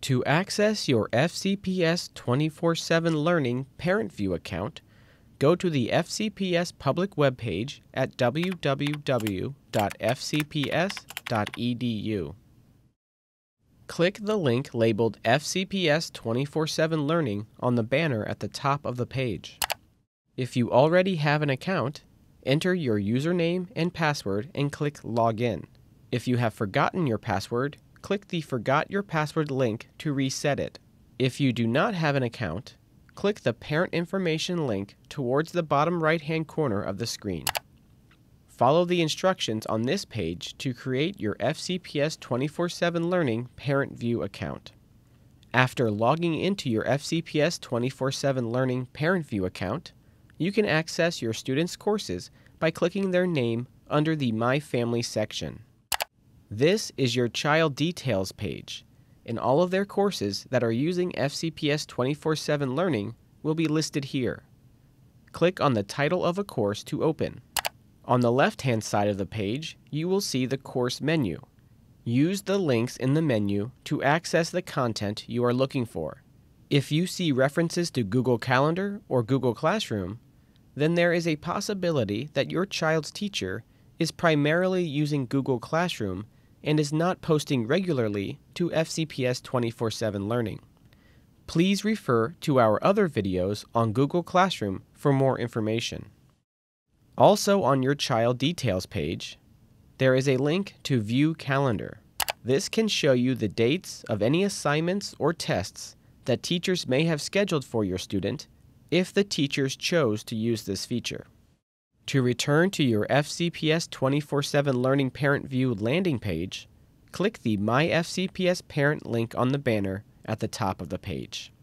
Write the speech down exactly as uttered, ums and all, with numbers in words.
To access your F C P S twenty-four seven Learning Parent View account, go to the F C P S public webpage at w w w dot f c p s dot e d u. Click the link labeled F C P S twenty-four seven Learning on the banner at the top of the page. If you already have an account, enter your username and password and click Login. If you have forgotten your password, click the Forgot Your Password link to reset it. If you do not have an account, click the Parent Information link towards the bottom right-hand corner of the screen. Follow the instructions on this page to create your F C P S twenty-four seven Learning Parent View account. After logging into your F C P S twenty-four seven Learning Parent View account, you can access your students' courses by clicking their name under the My Family section. This is your child details page, and all of their courses that are using F C P S twenty-four seven Learning will be listed here. Click on the title of a course to open. On the left-hand side of the page, you will see the course menu. Use the links in the menu to access the content you are looking for. If you see references to Google Calendar or Google Classroom, then there is a possibility that your child's teacher is primarily using Google Classroom and is not posting regularly to F C P S twenty-four seven Learning. Please refer to our other videos on Google Classroom for more information. Also on your child details page, there is a link to View Calendar. This can show you the dates of any assignments or tests that teachers may have scheduled for your student if the teachers chose to use this feature. To return to your F C P S twenty-four seven Learning Parent View landing page, click the My F C P S Parent link on the banner at the top of the page.